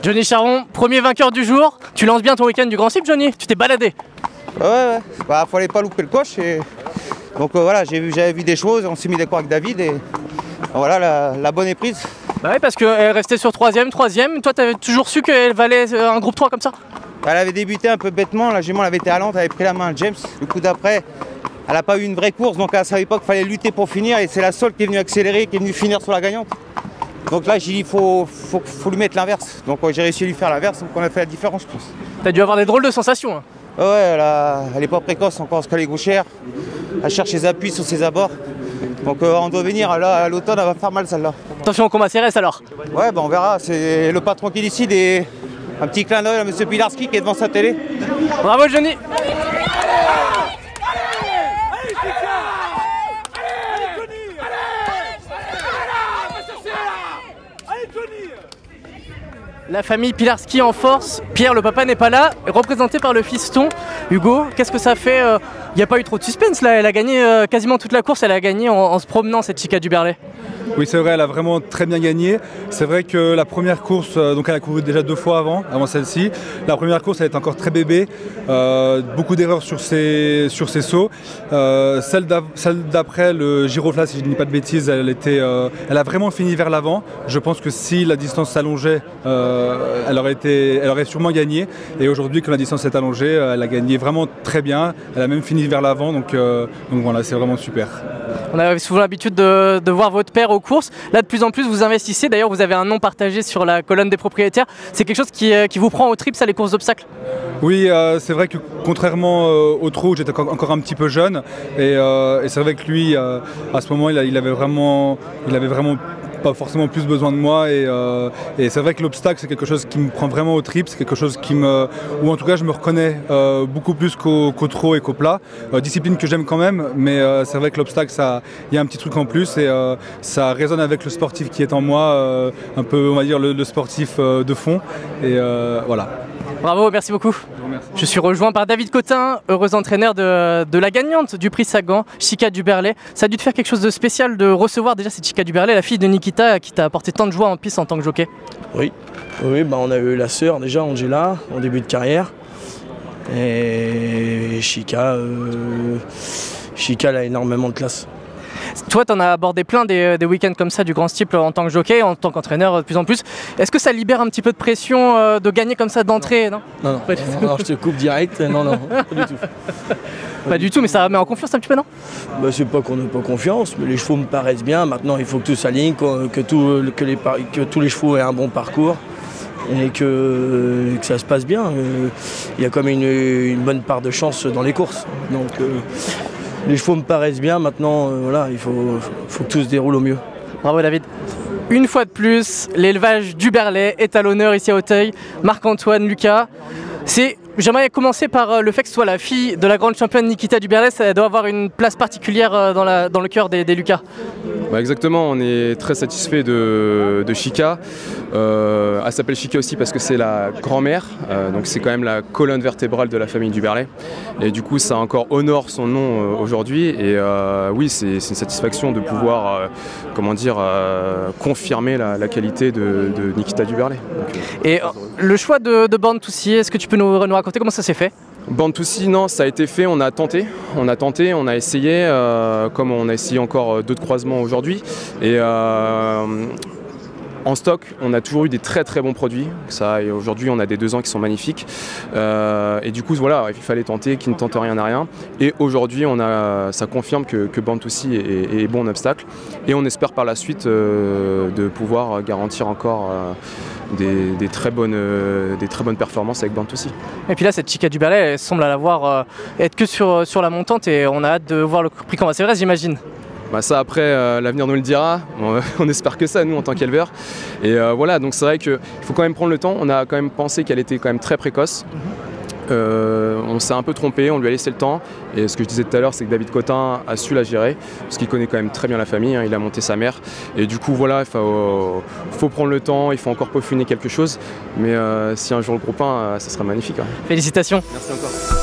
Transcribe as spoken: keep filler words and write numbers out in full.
Johnny Charron, premier vainqueur du jour. Tu lances bien ton week-end du Grand Cycle, Johnny? Tu t'es baladé? Ouais, ouais, bah fallait pas louper le coche. Et... Donc euh, voilà, j'avais vu, vu des choses, on s'est mis d'accord avec David et voilà, la, la bonne est prise. Bah oui, parce qu'elle restait sur troisième, troisième. Toi, t'avais toujours su qu'elle valait un groupe trois comme ça? Elle avait débuté un peu bêtement, la jument elle avait été allante, elle avait pris la main à James. Le coup d'après, elle n'a pas eu une vraie course, donc elle ne savait pas qu'il fallait lutter pour finir. Et c'est la seule qui est venue accélérer, qui est venue finir sur la gagnante. Donc là, j'ai dit, il faut, faut, faut lui mettre l'inverse. Donc j'ai réussi à lui faire l'inverse, donc on a fait la différence, je pense. T'as dû avoir des drôles de sensations. Hein. Ouais, elle n'est pas précoce encore, parce qu'elle est gauchère. Elle cherche ses appuis sur ses abords. Donc euh, on doit venir, là, à l'automne, elle va faire mal celle-là. Attention au combat C R S alors. Ouais, bah on verra, c'est le patron qui décide et un petit clin d'œil à M. Pilarski qui est devant sa télé. Bravo Johnny. La famille Pilarski en force, Pierre le papa n'est pas là, représenté par le fiston. Hugo, qu'est-ce que ça fait? Il n'y a pas eu trop de suspense là, elle a gagné euh, quasiment toute la course, elle a gagné en, en se promenant cette Chica du Berlay. Oui c'est vrai, elle a vraiment très bien gagné. C'est vrai que la première course, euh, donc elle a couru déjà deux fois avant, avant celle-ci. La première course elle est encore très bébé, euh, beaucoup d'erreurs sur ses, sur ses sauts. Euh, celle d'après, le Girofla, si je ne dis pas de bêtises, elle, était, euh, elle a vraiment fini vers l'avant. Je pense que si la distance s'allongeait, euh, elle, aurait été, elle aurait sûrement gagné. Et aujourd'hui, quand la distance est allongée, elle a gagné vraiment très bien. Elle a même fini vers l'avant, donc, euh, donc voilà, c'est vraiment super. On a souvent l'habitude de, de voir votre père aux courses. Là, de plus en plus, vous investissez. D'ailleurs, vous avez un nom partagé sur la colonne des propriétaires. C'est quelque chose qui, qui vous prend au trip, ça, les courses d'obstacles? Oui, euh, c'est vrai que contrairement euh, au trot, j'étais encore un petit peu jeune. Et, euh, et c'est vrai que lui, euh, à ce moment, il, il avait vraiment... Il avait vraiment pas forcément plus besoin de moi et, euh, et c'est vrai que l'obstacle c'est quelque chose qui me prend vraiment au trip, c'est quelque chose qui me, ou en tout cas je me reconnais euh, beaucoup plus qu'au qu'au trot et qu'au plat, euh, discipline que j'aime quand même, mais euh, c'est vrai que l'obstacle ça, il y a un petit truc en plus et euh, ça résonne avec le sportif qui est en moi, euh, un peu on va dire le, le sportif euh, de fond et euh, voilà. Bravo, merci beaucoup. Je, Je suis rejoint par David Cotin, heureux entraîneur de, de la gagnante du prix Sagan, Chica du Berlay. Ça a dû te faire quelque chose de spécial de recevoir déjà cette Chica du Berlay, la fille de Nikita qui t'a apporté tant de joie en piste en tant que jockey. Oui, oui bah on a eu la sœur déjà, Angela, en début de carrière. Et Chica, euh, Chica elle a énormément de classe. Toi, tu en as abordé plein des, des week-ends comme ça du grand style en tant que jockey, en tant qu'entraîneur de plus en plus. Est-ce que ça libère un petit peu de pression euh, de gagner comme ça d'entrée? Non, non, non, non, non, non je te coupe direct. Non, non, pas du tout. Pas du tout, mais ça met en confiance un petit peu, non? Bah, c'est pas qu'on n'a pas confiance, mais les chevaux me paraissent bien. Maintenant, il faut que tout s'aligne, que, tout, que, les, que tous les chevaux aient un bon parcours et que, que ça se passe bien. Il y a comme une, une bonne part de chance dans les courses. Donc, euh, les chevaux me paraissent bien, maintenant euh, voilà, il faut, faut que tout se déroule au mieux. Bravo David. Une fois de plus, l'élevage du Berlay est à l'honneur ici à Auteuil. Marc-Antoine, Lucas, c'est... J'aimerais commencer par le fait que ce soit la fille de la grande championne Nikita du Berlay, ça doit avoir une place particulière dans, la, dans le cœur des, des Lucas. Bah exactement, on est très satisfait de, de Chica. Euh, elle s'appelle Chica aussi parce que c'est la grand-mère, euh, donc c'est quand même la colonne vertébrale de la famille du Berlay. Et du coup, ça encore honore son nom euh, aujourd'hui. Et euh, oui, c'est une satisfaction de pouvoir, euh, comment dire, euh, confirmer la, la qualité de, de Nikita du Berlay. Donc, euh, Et euh, le choix de, de Born to See, est-ce que tu peux nous, nous raconter comment ça s'est fait? Born to See, non, ça a été fait, on a tenté, on a tenté, on a essayé, euh, comme on a essayé encore d'autres croisements aujourd'hui. Et euh, en stock, on a toujours eu des très très bons produits. Aujourd'hui, on a des deux ans qui sont magnifiques. Euh, et du coup, voilà, il fallait tenter, qui ne tente rien n'a rien. Et aujourd'hui, ça confirme que, que Born to See est, est, est bon en obstacle. Et on espère par la suite euh, de pouvoir garantir encore euh, Des, des, très bonnes, euh, des très bonnes performances avec Born to See. Et puis là, cette Chica du Berlay, elle semble à l'avoir euh, être que sur, sur la montante et on a hâte de voir le prix qu'on va. C'est vrai, j'imagine. Bah ça après, euh, l'avenir nous le dira. On, on espère que ça, nous, en tant qu'éleveurs. Et euh, voilà, donc c'est vrai qu'il faut quand même prendre le temps. On a quand même pensé qu'elle était quand même très précoce. Euh, on s'est un peu trompé, on lui a laissé le temps et ce que je disais tout à l'heure c'est que David Cotin a su la gérer parce qu'il connaît quand même très bien la famille, hein, il a monté sa mère et du coup voilà, il faut, euh, faut prendre le temps, il faut encore peaufiner quelque chose mais euh, si un jour le groupe un, euh, ça serait magnifique. Hein. Félicitations. Merci encore.